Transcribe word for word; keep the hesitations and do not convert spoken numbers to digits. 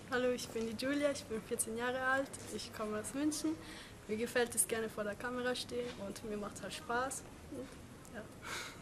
Hallo, ich bin die Julia, ich bin vierzehn Jahre alt, ich komme aus München. Mir gefällt es gerne vor der Kamera stehen und mir macht es halt Spaß. Ja.